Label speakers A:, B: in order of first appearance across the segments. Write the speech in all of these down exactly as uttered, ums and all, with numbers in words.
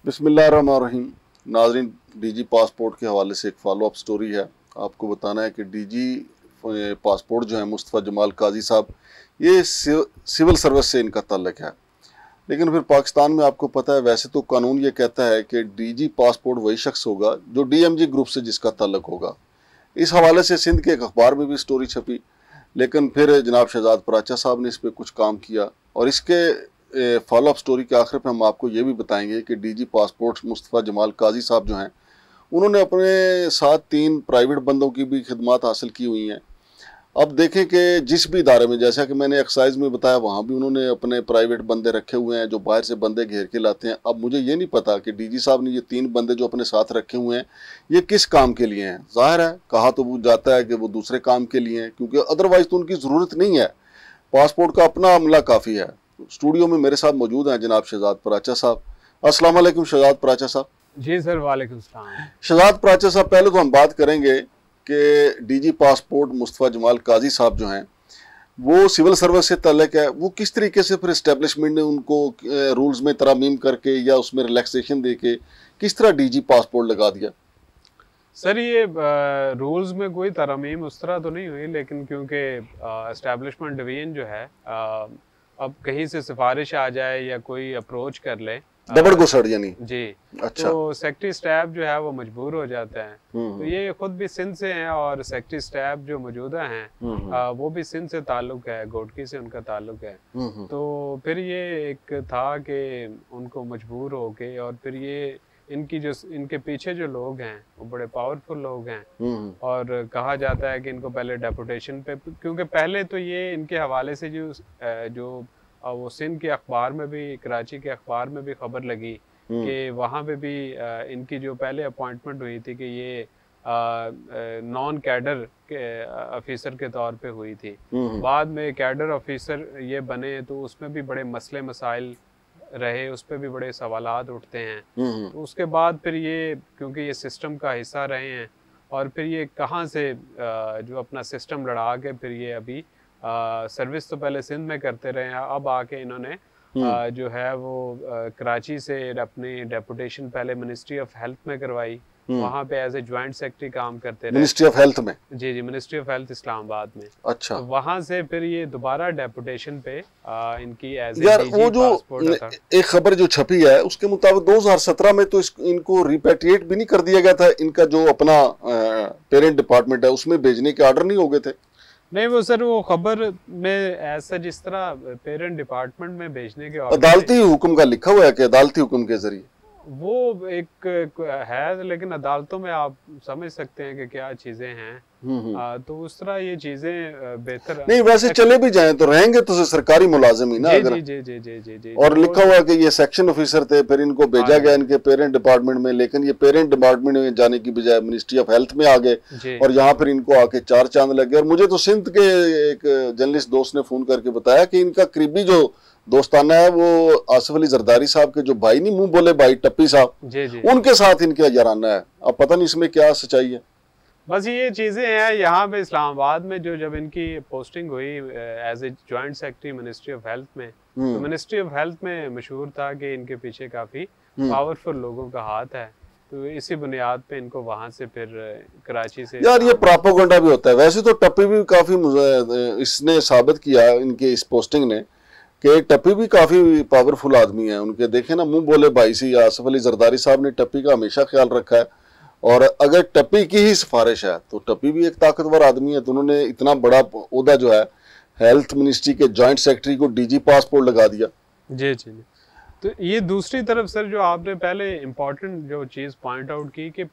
A: बिस्मिल्लाहिर्रहमानिर्रहीम। नाज़रीन, DG passport के हवाले से एक फॉलो अप स्टोरी है। आपको बताना है कि डीजी पासपोर्ट जो है मुस्तफ़ा जमाल काजी साहब, ये सिविल सर्विस से इनका ताल्लुक है। लेकिन फिर पाकिस्तान में आपको पता है, वैसे तो कानून ये कहता है कि डीजी पासपोर्ट वही शख्स होगा जो डीएमजी ग्रुप से जिसका ताल्लुक होगा। इस हवाले से सिंध के एक अखबार में भी स्टोरी छपी, लेकिन फिर जनाब शहजाद पराचा साहब ने इस पर कुछ काम किया और इसके फॉलो अप स्टोरी के आखिर पे हम आपको ये भी बताएंगे कि डीजी पासपोर्ट मुस्तफ़ा जमाल काजी साहब जो हैं, उन्होंने अपने साथ तीन प्राइवेट बंदों की भी खिदमत हासिल की हुई हैं। अब देखें कि जिस भी इदारे में, जैसा कि मैंने एक्साइज में बताया, वहाँ भी उन्होंने अपने प्राइवेट बंदे रखे हुए हैं जो बाहर से बंदे घेर के लाते हैं। अब मुझे ये नहीं पता कि डीजी साहब ने ये तीन बंदे जो अपने साथ रखे हुए हैं ये किस काम के लिए हैं। जाहिर है, कहा तो वो जाता है कि वो दूसरे काम के लिए हैं, क्योंकि अदरवाइज तो उनकी ज़रूरत नहीं है। पासपोर्ट का अपना अमला काफ़ी है। स्टूडियो में मेरे साथ मौजूद हैं जनाब शहजाद पराचा साहब। अस्सलाम वालेकुम शहजाद पराचा साहब।
B: जी सर, वालेकुम सलाम।
A: शहजाद पराचा साहब, पहले तो हम बात करेंगे कि डीजी पासपोर्ट मुस्तफ़ा जमाल काजी साहब जो हैं वो सिविल सर्विस से ताल्लुक है। वो किस तरीके से फिर इस्टेब्लिशमेंट ने उनको रूल्स में तरमीम करके या उसमें रिलैक्सेशन दे के किस तरह डीजी पासपोर्ट लगा दिया?
B: सर, ये रूल्स में कोई तरमीम उस तरह तो नहीं हुई, लेकिन क्योंकि इस्टेब्लिशमेंट डिवीजन जो है आ, अब कहीं से सिफारिश आ जाए या कोई अप्रोच कर ले,
A: दबड़ घुसड़ यानी जी,
B: अच्छा, तो सेक्रेटरी स्टाफ जो है वो मजबूर हो जाते हैं। तो ये खुद भी सिंध से हैं और सेक्रेटरी स्टाफ जो मौजूदा हैं आ, वो भी सिंध से ताल्लुक है, गोटकी से उनका ताल्लुक है। तो फिर ये एक था कि उनको मजबूर हो के, और फिर ये इनकी जो इनके पीछे जो लोग हैं वो बड़े पावरफुल लोग हैं, और कहा जाता है कि इनको पहले डेपुटेशन पे, क्योंकि पहले तो ये इनके हवाले से जो जो वो सिंध के अखबार में भी, कराची के अखबार में भी खबर लगी कि वहाँ पे भी इनकी जो पहले अपॉइंटमेंट हुई थी कि ये नॉन कैडर के ऑफिसर के तौर पे हुई थी। बाद में कैडर ऑफिसर ये बने तो उसमें भी बड़े मसले मसाइल रहे, उस पर भी बड़े सवालात उठते हैं। तो उसके बाद फिर ये, क्योंकि ये सिस्टम का हिस्सा रहे हैं, और फिर ये कहाँ से जो अपना सिस्टम लड़ा के फिर ये अभी आ, सर्विस तो पहले सिंध में करते रहे हैं, अब आके इन्होंने आ, जो है वो आ, कराची से अपनी डेपुटेशन पहले मिनिस्ट्री ऑफ हेल्थ में करवाई। वहाँ पे एज ए ज्वाइंट सेक्रेटरी काम करते रहे
A: मिनिस्ट्री ऑफ हेल्थ में।
B: जी जी, मिनिस्ट्री ऑफ हेल्थ इस्लामाबाद में।
A: अच्छा, तो
B: वहाँ से फिर ये दोबारा डेपुटेशन पे आ, इनकी एज
A: यार वो जो एक खबर जो छपी है उसके मुताबिक दो हज़ार सत्रह में तो इस, इनको रिपेट्रिएट भी नहीं कर दिया गया था। इनका जो अपना पेरेंट डिपार्टमेंट है उसमें भेजने के ऑर्डर नहीं हो गए थे?
B: नहीं, वो सर वो खबर में ऐसा जिस तरह पेरेंट डिपार्टमेंट में भेजने के
A: अदालती हुक्म का लिखा हुआ है कि अदालती हुक्म के जरिए
B: वो एक है, लेकिन अदालतों में आप समझ सकते हैं कि क्या चीजें हैं। आ, तो उस तरह ये चीजें बेहतर
A: नहीं, वैसे चले भी जाएं तो रहेंगे तो सरकारी मुलाजिम ही ना।
B: जी, जी, जी, जी, जी, जी, जी,
A: और लिखा हुआ कि ये सेक्शन ऑफिसर थे, फिर इनको भेजा गया इनके पेरेंट डिपार्टमेंट में, लेकिन ये पेरेंट डिपार्टमेंट में जाने की बजाय मिनिस्ट्री ऑफ हेल्थ में आ गए और यहाँ फिर इनको आके चार चांद लग गए। और मुझे तो सिंध के एक जर्नलिस्ट दोस्त ने फोन करके बताया कि इनका करीबी जो दोस्ताना है वो आसिफ अली जरदारी साहब के जो भाई नहीं, मुंह बोले भाई टप्पी साहब, उनके साथ इनके याराना है। अब पता नहीं इसमें क्या सच्चाई है।
B: बस ये चीजें हैं। यहाँ पे इस्लामाबाद में जो जब इनकी पोस्टिंग हुई as a joint secretary ministry of health में, तो मिनिस्ट्री ऑफ हेल्थ में मशहूर था कि इनके पीछे काफी पावरफुल लोगों का हाथ है। तो इसी बुनियाद पे इनको वहां से फिर कराची से,
A: यार ये प्रोपेगेंडा भी होता है। वैसे तो टप्पी भी काफी इसने साबित किया इनके इस पोस्टिंग ने कि टप्पी भी काफी पावरफुल आदमी है। उनके देखे ना, मुंह बोले भाई सी आसिफ अली जरदारी साहब ने टप्पी का हमेशा ख्याल रखा है। और अगर टप्पी की ही सिफारिश है तो टप्पी भी एक ताकतवर आदमी है, तो उन्होंने इतना बड़ा ओहदा जो है हेल्थ मिनिस्ट्री के जॉइंट सेक्रेटरी को डीजी पासपोर्ट लगा दिया।
B: जी जी। तो ये दूसरी तरफ सर, जो आपने पहले इम्पोर्टेंट जो चीज़ पॉइंट आउट की कि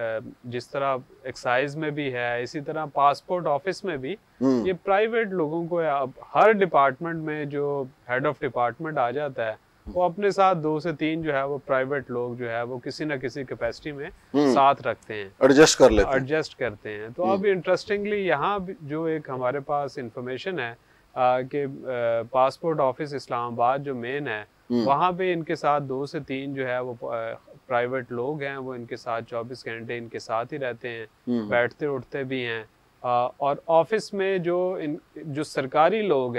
B: जिस तरह एक्साइज में भी है, इसी तरह पासपोर्ट ऑफिस में भी ये प्राइवेट लोगों को, अब हर डिपार्टमेंट में जो हेड ऑफ डिपार्टमेंट आ जाता है वो अपने साथ दो से तीन जो है वो प्राइवेट लोग जो है वो किसी ना किसी कैपेसिटी में साथ रखते हैं,
A: एडजस्ट कर लेते हैं
B: एडजस्ट करते हैं। तो अब इंटरेस्टिंगली यहाँ जो एक हमारे पास इंफॉर्मेशन है कि पासपोर्ट ऑफिस इस्लामाबाद जो मेन है, वहाँ पे इनके साथ दो से तीन जो है वो प्राइवेट लोग हैं, वो इनके साथ चौबीस घंटे इनके साथ ही रहते हैं, बैठते उठते भी हैं। और ऑफिस में जो इन जो सरकारी लोग हैं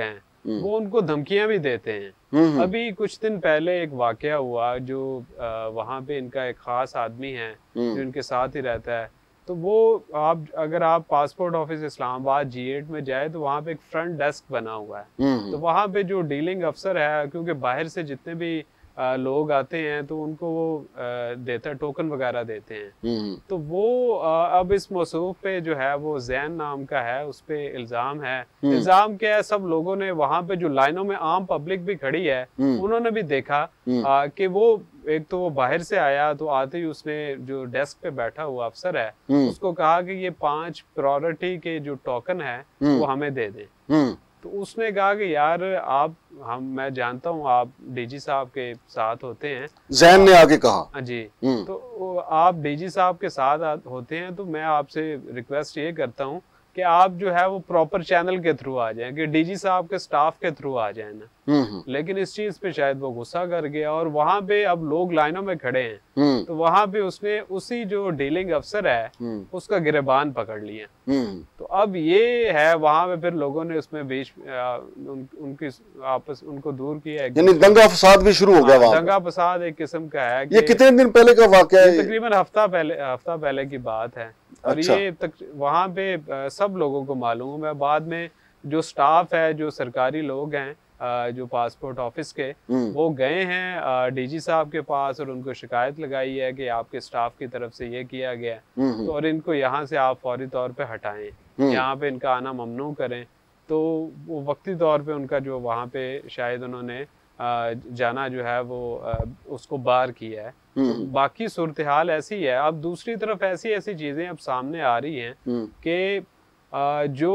B: वो उनको धमकियां भी देते हैं। अभी कुछ दिन पहले एक वाकया हुआ जो वहाँ पे इनका एक खास आदमी है जो इनके साथ ही रहता है, तो वो आप अगर आप passport office Islamabad G eight में जाए तो वहाँ पे एक फ्रंट डेस्क बना हुआ है। तो वहाँ पे जो डीलिंग अफसर है, क्योंकि बाहर से जितने भी आ, लोग आते हैं तो उनको वो देता है, टोकन वगैरह देते हैं। तो वो आ, अब इस मौसूफ पे जो है वो जैन नाम का है, उस पे इल्जाम है। इल्जाम क्या है, सब लोगों ने वहाँ पे जो लाइनों में आम पब्लिक भी खड़ी है उन्होंने भी देखा आ, कि वो एक तो वो बाहर से आया, तो आते ही उसने जो डेस्क पे बैठा हुआ अफसर है उसको कहा कि ये पांच प्रायोरिटी के जो टोकन है वो हमें दे दें। तो उसने कहा कि यार आप हम मैं जानता हूँ आप डीजी साहब के साथ होते हैं,
A: जैन ने आके कहा
B: जी, तो आप डीजी साहब के साथ होते हैं तो मैं आपसे रिक्वेस्ट ये करता हूँ कि आप जो है वो प्रॉपर चैनल के थ्रू आ जाएं, कि डीजी साहब के स्टाफ के थ्रू आ जाए ना। लेकिन इस चीज पे शायद वो गुस्सा कर गया और वहां पे अब लोग लाइनों में खड़े हैं, तो वहां पे उसने उसी जो डीलिंग अफसर है उसका गिरबान पकड़ लिया। तो अब ये है वहां पे फिर लोगों ने उसमें बीच उन, उनकी आपस उनको दूर किया, यानी
A: दंगा फसाद भी शुरू हो गया वहां।
B: दंगा फसाद एक किस्म का है।
A: ये कितने दिन पहले का वाकया है?
B: तकरीबन हफ्ता पहले हफ्ता पहले की बात है। और अच्छा। ये तक वहां पे आ, सब लोगों को मालूम है। बाद में जो स्टाफ है, जो सरकारी लोग हैं आ, जो पासपोर्ट ऑफिस के, वो गए हैं डीजी साहब के पास और उनको शिकायत लगाई है कि आपके स्टाफ की तरफ से ये किया गया, तो और इनको यहाँ से आप फौरी तौर पे हटाएं, यहाँ पे इनका आना ममनू करें। तो वो वक्ती तौर पे उनका जो वहाँ पे शायद उन्होंने आ, जाना जो है वो आ, उसको बार किया है। तो बाकी सूरत हाल ऐसी है। अब दूसरी तरफ ऐसी ऐसी चीजें अब सामने आ रही हैं कि जो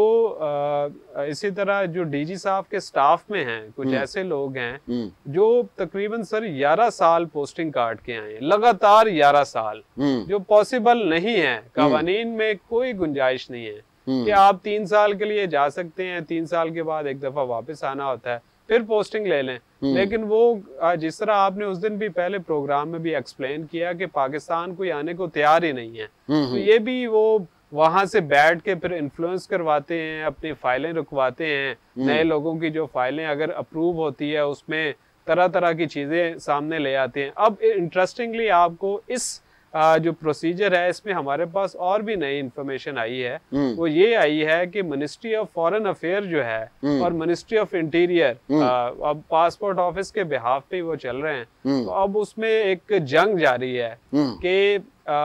B: आ, इसी तरह जो डीजी साहब के स्टाफ में हैं कुछ ऐसे लोग हैं जो तकरीबन सर ग्यारह साल पोस्टिंग काट के आए हैं, लगातार ग्यारह साल, जो पॉसिबल नहीं है। कवानीन में कोई गुंजाइश नहीं है कि आप तीन साल के लिए जा सकते हैं, तीन साल के बाद एक दफा वापस आना होता है, फिर पोस्टिंग ले लें। लेकिन वो जिस तरह आपने उस दिन भी पहले प्रोग्राम में भी एक्सप्लेन किया कि पाकिस्तान कोई आने को तैयार ही नहीं है, तो ये भी वो वहां से बैठ के फिर इन्फ्लुएंस करवाते हैं, अपनी फाइलें रुकवाते हैं, नए लोगों की जो फाइलें अगर अप्रूव होती है उसमें तरह तरह की चीजें सामने ले आते हैं। अब इंटरेस्टिंगली आपको इस आ, जो प्रोसीजर है इसमें हमारे पास और भी नई इंफॉर्मेशन आई है। वो ये आई है कि मिनिस्ट्री ऑफ फॉरेन अफेयर जो है और मिनिस्ट्री ऑफ इंटीरियर अब पासपोर्ट ऑफिस के बिहाफ पे वो चल रहे हैं, तो अब उसमें एक जंग जारी है कि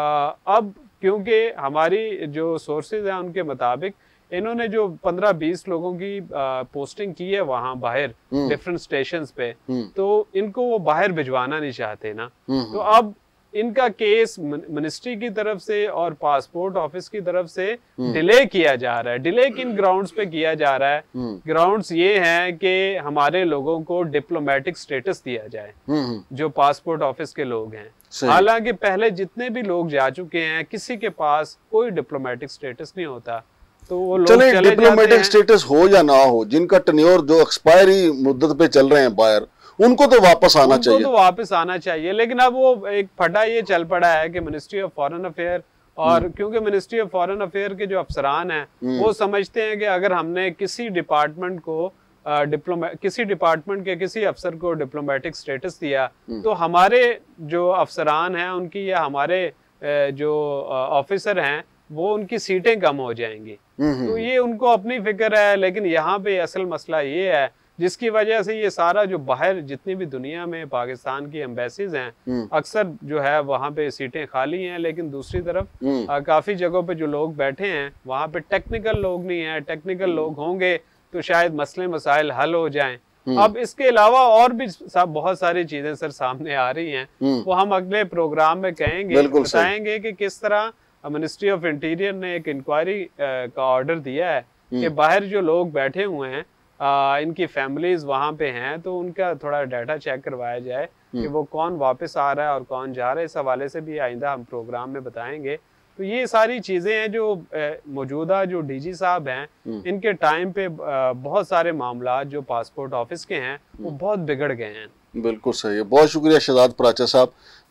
B: अब क्योंकि हमारी जो सोर्सेज हैं उनके मुताबिक इन्होंने जो पंद्रह बीस लोगों की आ, पोस्टिंग की है वहां बाहर डिफरेंट स्टेशंस पे, तो इनको वो बाहर भिजवाना नहीं चाहते ना। तो अब इनका केस मिनिस्ट्री की तरफ से और पासपोर्ट ऑफिस की तरफ से डिले किया जा रहा है। डिले किन ग्राउंड्स पे किया जा रहा है? ग्राउंड्स ये हैं कि हमारे लोगों को डिप्लोमेटिक स्टेटस दिया जाए, जो पासपोर्ट ऑफिस के लोग हैं। हालांकि पहले जितने भी लोग जा चुके हैं किसी के पास कोई डिप्लोमेटिक स्टेटस नहीं होता, तो वो लोग
A: चले, चले डिप्लोमेटिक स्टेटस हो या ना हो, जिनका टेन्योर जो एक्सपायरी मुद्दत पे चल रहे हैं बाहर, उनको तो वापस आना
B: उनको
A: चाहिए
B: तो वापस आना चाहिए। लेकिन अब वो एक फटा ये चल पड़ा है कि मिनिस्ट्री ऑफ फॉरेन अफेयर और क्योंकि मिनिस्ट्री ऑफ फॉरेन अफेयर के जो अफसरान हैं वो समझते हैं कि अगर हमने किसी डिपार्टमेंट को डिप्लोमे किसी डिपार्टमेंट के किसी अफसर को डिप्लोमेटिक स्टेटस दिया तो हमारे जो अफसरान हैं उनकी या हमारे जो ऑफिसर हैं वो उनकी सीटें कम हो जाएंगी। तो ये उनको अपनी फिक्र है। लेकिन यहाँ पे असल मसला ये है जिसकी वजह से ये सारा जो बाहर जितनी भी दुनिया में पाकिस्तान की एम्बेसीज हैं अक्सर जो है वहाँ पे सीटें खाली हैं, लेकिन दूसरी तरफ आ, काफी जगहों पे जो लोग बैठे हैं वहाँ पे टेक्निकल लोग नहीं है। टेक्निकल लोग होंगे तो शायद मसले मसाइल हल हो जाएं। अब इसके अलावा और भी सब बहुत सारी चीजें सर सामने आ रही हैं, वो हम अगले प्रोग्राम में कहेंगे, बताएंगे कि किस तरह मिनिस्ट्री ऑफ इंटीरियर ने एक इंक्वायरी का ऑर्डर दिया है कि बाहर जो लोग बैठे हुए हैं आ, इनकी फैमिलीज वहाँ पे हैं, तो उनका थोड़ा डाटा चेक करवाया जाए कि वो कौन वापस आ रहा है और कौन जा रहा है। इस हवाले से भी आइंदा हम प्रोग्राम में बताएंगे। तो ये सारी चीजें हैं जो मौजूदा जो डीजी साहब हैं इनके टाइम पे आ, बहुत सारे मामला जो पासपोर्ट ऑफिस के हैं वो बहुत बिगड़ गए हैं।
A: बिल्कुल सही है। बहुत शुक्रिया शहजाद प्राचा साहब,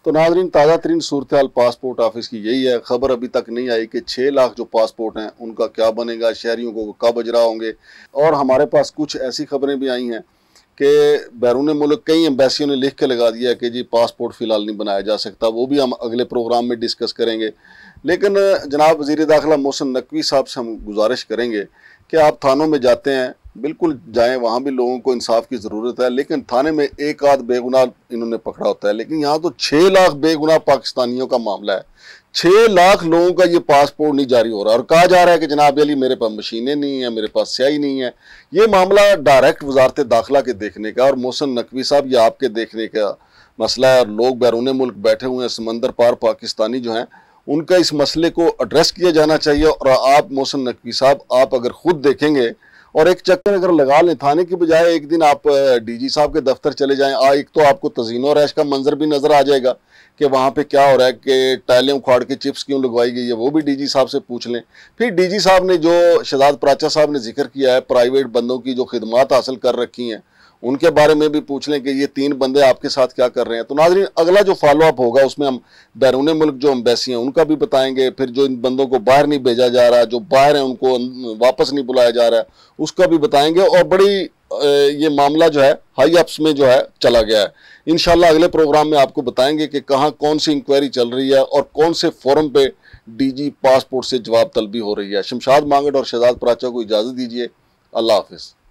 A: तो नाज़रीन, ताज़ा तरीन सूरत हाल पासपोर्ट ऑफिस की यही है। खबर अभी तक नहीं आई कि छः लाख जो पासपोर्ट हैं उनका क्या बनेगा, शहरियों को कब अजरा होंगे। और हमारे पास कुछ ऐसी खबरें भी आई हैं कि बैरून मुल्क कई एम्बेसियों ने लिख के लगा दिया है कि जी पासपोर्ट फ़िलहाल नहीं बनाया जा सकता। वो भी हम अगले प्रोग्राम में डिस्कस करेंगे। लेकिन जनाब वज़ीर दाखिला मोहसिन नकवी साहब से हम गुजारिश करेंगे कि आप थानों में जाते हैं, बिल्कुल जाएं, वहाँ भी लोगों को इंसाफ की ज़रूरत है। लेकिन थाने में एक आध बेगुनाह इन्होंने पकड़ा होता है, लेकिन यहाँ तो छः लाख बेगुनाह पाकिस्तानियों का मामला है। छः लाख लोगों का ये पासपोर्ट नहीं जारी हो रहा और कहा जा रहा है कि जनाब अली मेरे पास मशीनें नहीं हैं, मेरे पास स्याही नहीं है। ये मामला डायरेक्ट वजारत दाखिला के देखने का और मोहसिन नकवी साहब ये आपके देखने का मसला है। और लोग बैरून मुल्क बैठे हुए हैं, समंदर पार पाकिस्तानी जो हैं, उनका इस मसले को एड्रेस किया जाना चाहिए। और आप मोहसिन नकवी साहब, आप अगर खुद देखेंगे और एक चक्कर अगर लगा लें थाने की बजाय, एक दिन आप डीजी साहब के दफ्तर चले जाएं, आ एक तो आपको तज़ीनो रैश का मंजर भी नज़र आ जाएगा कि वहाँ पे क्या हो रहा है, कि टाइलें उखाड़ के चिप्स क्यों लगवाई गई है, वो भी डीजी साहब से पूछ लें। फिर डीजी साहब ने जो शहजाद प्राचा साहब ने जिक्र किया है, प्राइवेट बंदों की जो खिदमात हासिल कर रखी हैं, उनके बारे में भी पूछ लें कि ये तीन बंदे आपके साथ क्या कर रहे हैं। तो नाज़रीन, अगला जो फॉलो अप होगा उसमें हम बैरून मुल्क जो एम्बेसी हैं उनका भी बताएंगे। फिर जो इन बंदों को बाहर नहीं भेजा जा रहा, जो बाहर हैं उनको वापस नहीं बुलाया जा रहा है, उसका भी बताएंगे। और बड़ी ये मामला जो है हाई अप्स में जो है चला गया है। इंशाल्लाह अगले प्रोग्राम में आपको बताएंगे कि कहाँ कौन सी इंक्वायरी चल रही है और कौन से फोरम पे डीजी पासपोर्ट से जवाब तलबी हो रही है। शमशाद मांगट और शहजाद प्राचा को इजाज़त दीजिए। अल्लाह हाफिज़।